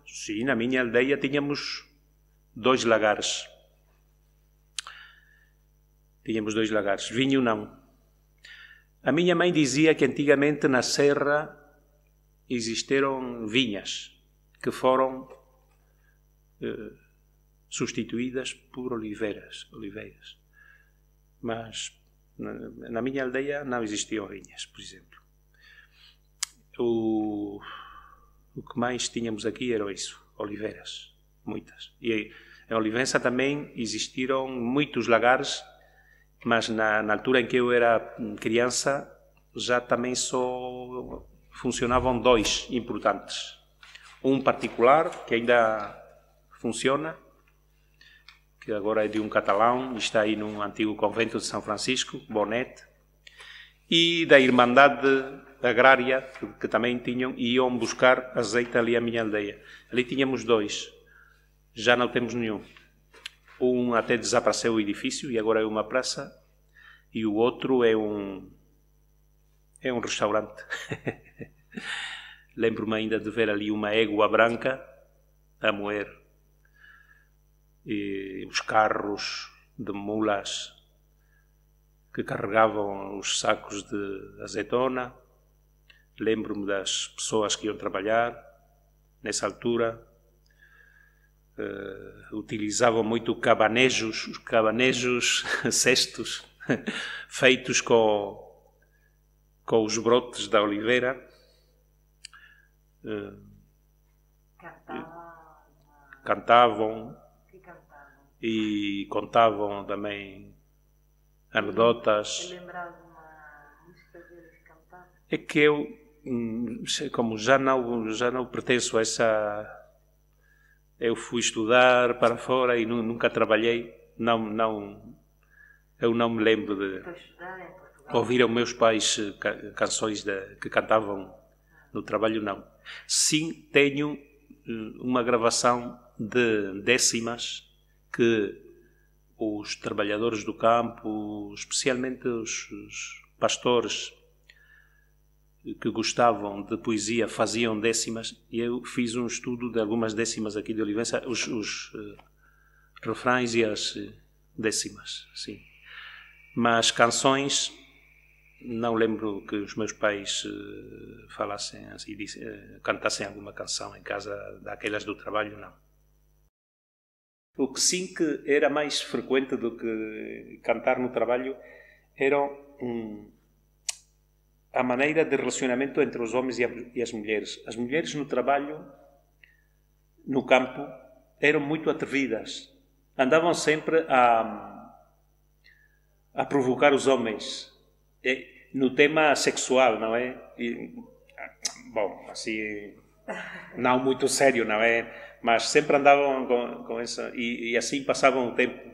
Sim, na minha aldeia tínhamos 2 lagares. Vinho não. A minha mãe dizia que antigamente na serra existiram vinhas que foram substituídas por oliveiras. Mas na minha aldeia não existiam vinhas, por exemplo. O que mais tínhamos aqui era isso, oliveiras, muitas. E em Olivença também existiram muitos lagares, mas na altura em que eu era criança já também só funcionavam 2 importantes. Um particular, que ainda funciona, que agora é de um catalão, está aí no antigo convento de São Francisco, Bonete, e da Irmandade Agrária, que também iam buscar azeite ali à minha aldeia. Ali tínhamos 2, já não temos nenhum. Um até desapareceu o edifício e agora é uma praça, e o outro é um restaurante. Lembro-me ainda de ver ali uma égua branca a moer, e os carros de mulas que carregavam os sacos de azeitona. Lembro-me das pessoas que iam trabalhar nessa altura. Utilizavam muito cabanejos, cestos, feitos com os brotes da oliveira. Cantavam e contavam também anedotas. É que eu, como já não pertenço a essa... Eu fui estudar para fora e nunca trabalhei. Eu não me lembro de ouvir aos meus pais canções que cantavam no trabalho, não. Sim, tenho uma gravação de décimas que os trabalhadores do campo, especialmente os pastores que gostavam de poesia, faziam décimas, e eu fiz um estudo de algumas décimas aqui de Olivença, os refrões e as décimas, sim. Mas canções, não lembro que os meus pais falassem assim, cantassem alguma canção em casa daquelas do trabalho, não. O que sim que era mais frequente do que cantar no trabalho era a maneira de relacionamento entre os homens e as mulheres. As mulheres no trabalho, no campo, eram muito atrevidas. Andavam sempre a provocar os homens. No tema sexual, não é? Bom, assim, não muito sério, não é? Mas sempre andavam com essa... E assim passavam o tempo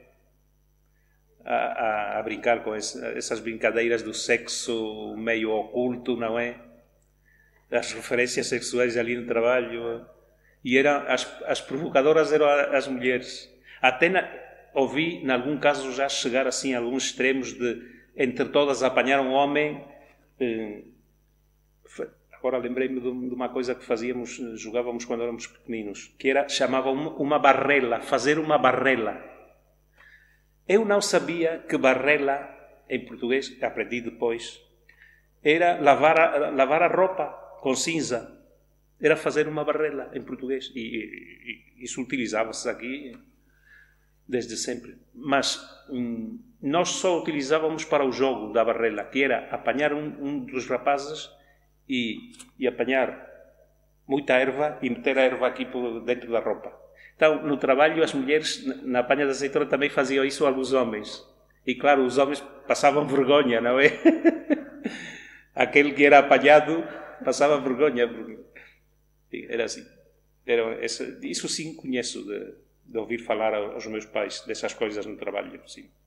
a brincar com essas brincadeiras do sexo meio oculto, não é? As referências sexuais ali no trabalho. E as provocadoras eram as mulheres. Até ouvi, em algum caso, já chegar assim a alguns extremos de, entre todas, apanhar um homem. Agora lembrei-me de uma coisa que jogávamos quando éramos pequeninos, que chamavam uma barrela, fazer uma barrela. Eu não sabia que barrela, em português, aprendi depois, era lavar a roupa com cinza. Era fazer uma barrela, em português. E isso utilizava-se aqui desde sempre. Mas nós só utilizávamos para o jogo da barrela, que era apanhar um dos rapazes e apanhar muita erva e meter a erva aqui dentro da roupa. Então, no trabalho, as mulheres, na apanha da azeitona, também faziam isso a alguns homens. E, claro, os homens passavam vergonha, não é? Aquele que era apanhado passava vergonha. Era assim. Isso sim conheço de ouvir falar aos meus pais dessas coisas no trabalho, sim.